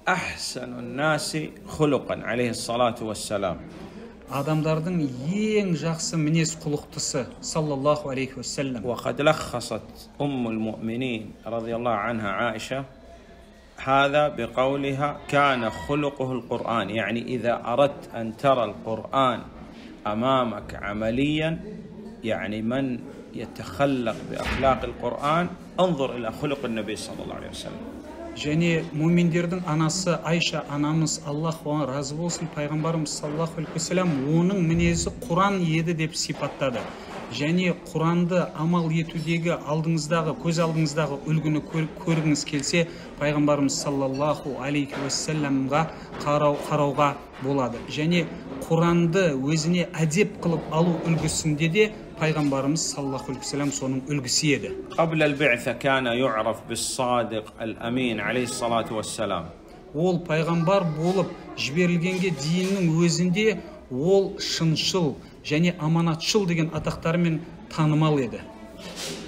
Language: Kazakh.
أحسن الناس خلقا عليه الصلاة والسلام. адамдардың ең жақсы мінез құлықтысы саллаллаху алейхи уассалам. وقد لخصت أم المؤمنين رضي الله عنها عائشة هذا بقولها كان خلقه القرآن، يعني إذا أردت أن ترى القرآن أمامك عمليا، يعني من يتخلق بأخلاق القرآن انظر إلى خلق النبي صلى الله عليه وسلم. Және муминдердің анасы Айша анамыз, Аллах оған разы болсын, пайғамбарымыз саллаллаху алейхи уассалам оның мінезі Құран еді деп сипаттады. Және Құранды амал етудегі алдыңыздағы, көз алдыңыздағы үлгіні көргіңіз келсе, пайғамбарымыз саллаллаху алейхи уассаламға қарауға болады. Және Құранды өзіне әдеп қылып алу үлгісінде де пайғамбарымыз саллаллаху алейхи уассалам соның үлгісі еді. قبل البعثة كان يعرف بالصادق الأمين عليه الصلاة والسلام. Ол пайғамбар болып жіберілгенге дейіннің өзінде ол шыншыл және аманатшыл деген атақтармен танымал еді.